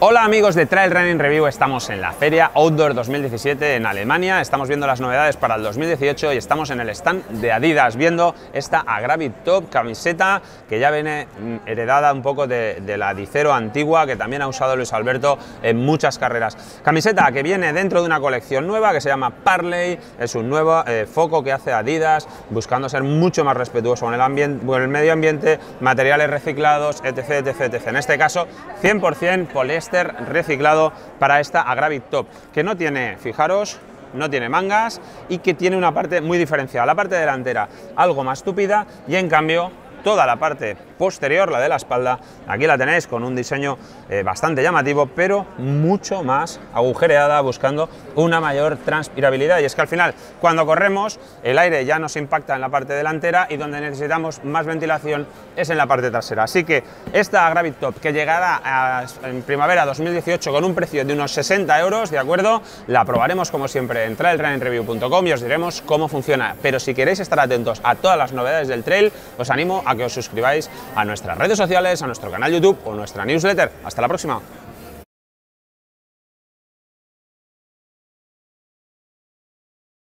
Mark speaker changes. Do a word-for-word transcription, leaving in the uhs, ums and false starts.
Speaker 1: Hola amigos de Trail Running Review, estamos en la Feria Outdoor dos mil diecisiete en Alemania, estamos viendo las novedades para el dos mil dieciocho y estamos en el stand de Adidas viendo esta Agravit Top camiseta que ya viene heredada un poco de, de la Dicero antigua que también ha usado Luis Alberto en muchas carreras. Camiseta que viene dentro de una colección nueva que se llama Parley, es un nuevo eh, foco que hace Adidas buscando ser mucho más respetuoso con el, ambiente, con el medio ambiente, materiales reciclados, etc, etc, etc. En este caso cien por cien poliéster reciclado para esta Agravit Top, que no tiene, fijaros, no tiene mangas y que tiene una parte muy diferenciada, la parte delantera algo más tupida y en cambio toda la parte posterior, la de la espalda, aquí la tenéis con un diseño eh, bastante llamativo, pero mucho más agujereada, buscando una mayor transpirabilidad. Y es que al final, cuando corremos, el aire ya nos impacta en la parte delantera y donde necesitamos más ventilación es en la parte trasera. Así que esta Agravit Top, que llegará a, en primavera dos mil dieciocho con un precio de unos sesenta euros, ¿de acuerdo? La probaremos como siempre en trail running review punto com y os diremos cómo funciona. Pero si queréis estar atentos a todas las novedades del trail, os animo a que os suscribáis a nuestras redes sociales, a nuestro canal YouTube o nuestra newsletter. Hasta la próxima.